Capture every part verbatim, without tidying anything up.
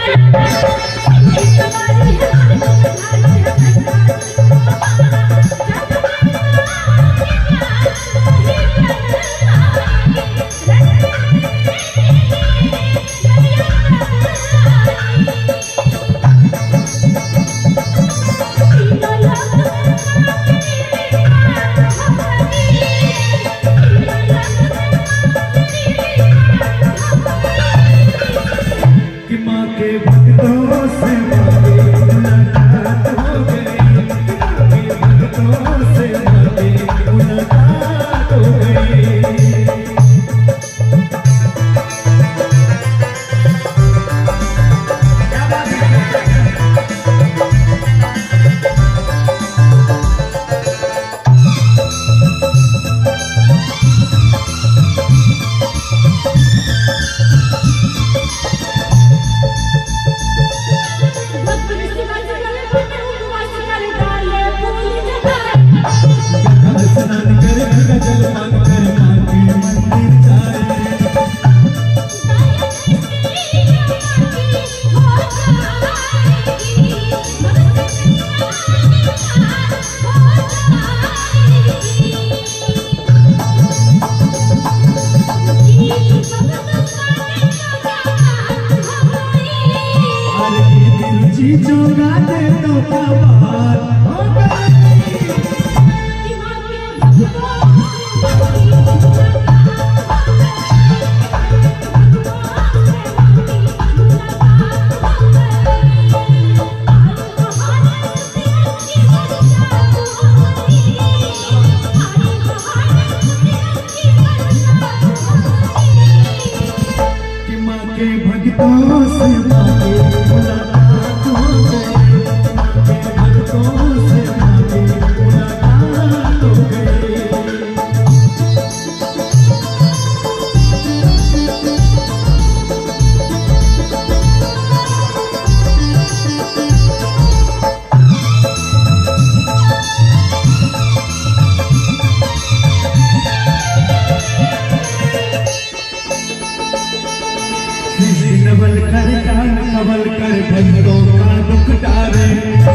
नवल कर कान नवल कर भक्तों का दुख टारे,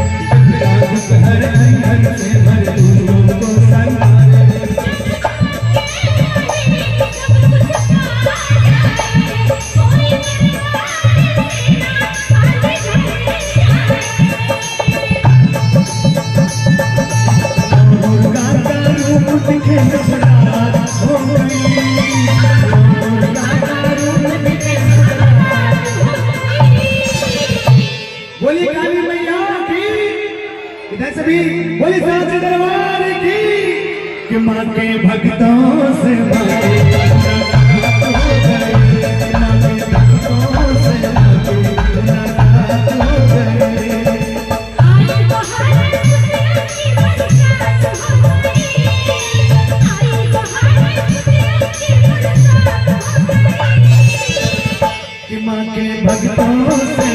तेरा दुख हर हर से भर दूरों को संभाले। मुर्गा का रूप दिखे नजरार हो गई, मुर्गा का रूप दिखे बोली काली मैया की, इधर से भी बोली साचे दरबार की, कि माँ के भक्तों से मारे मुलाकात हो गई, माँ के भक्तों से मारे मुलाकात हो गई। आए बहार खुशियों की बरसात हो गई, आए बहार खुशियों की बरसात हो गई, कि माँ के भक्तों से